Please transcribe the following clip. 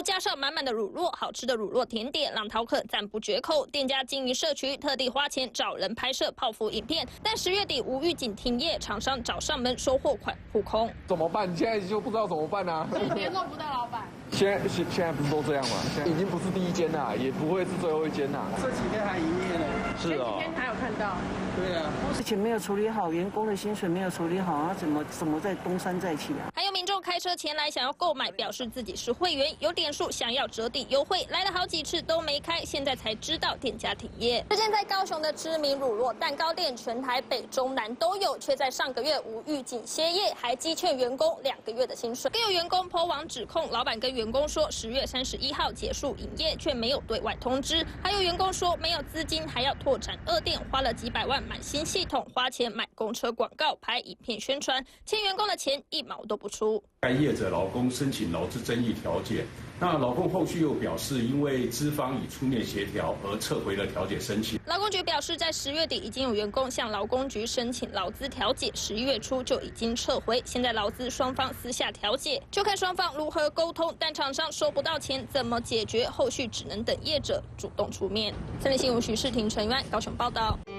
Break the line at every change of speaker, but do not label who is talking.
加上满满的乳酪，好吃的乳酪甜点让饕客赞不绝口。店家经营社区，特地花钱找人拍摄泡芙影片，但10月底无预警停业，厂商找上门收货款扑空。
怎么办？现在就不知道怎么办啊！
联络不到老板。
现在不是都这样吗？现在已经不是第一间啦，也不会是最后一间啦。
这几天还营业呢。
是哦。
前几天还有看到。
对啊。
事情没有处理好，员工的薪水没有处理好，啊，怎么再东山再起啊？
还有民众开车前来想要购买，表示自己是会员，有点数想要折抵优惠，来了好几次都没开，现在才知道店家停业。这间在高雄的知名乳酪蛋糕店，全台北中南都有，却在上个月无预警歇业，还积欠员工2个月的薪水。更有员工 po 网指控，老板跟员工说10月31号结束营业，却没有对外通知。还有员工说没有资金，还要拓展2店，花了几百万买新系统，花钱买公车广告，拍影片宣传，欠员工的钱1毛都不出。
该业者劳工申请劳资争议调解，那劳工后续又表示，因为资方已出面协调而撤回了调解申请。
劳工局表示，在10月底已经有员工向劳工局申请劳资调解，11月初就已经撤回。现在劳资双方私下调解，就看双方如何沟通。但厂商收不到钱，怎么解决？后续只能等业者主动出面。三立新闻徐世廷、陈玉安高雄报道。